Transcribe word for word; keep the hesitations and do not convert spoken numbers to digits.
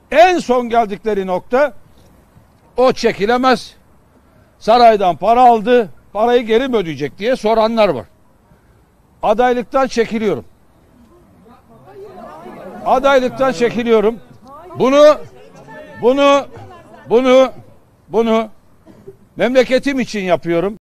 En son geldikleri nokta, o çekilemez. Saraydan para aldı, parayı geri mi ödeyecek diye soranlar var. Adaylıktan çekiliyorum. Adaylıktan çekiliyorum. Bunu, bunu, bunu, bunu memleketim için yapıyorum.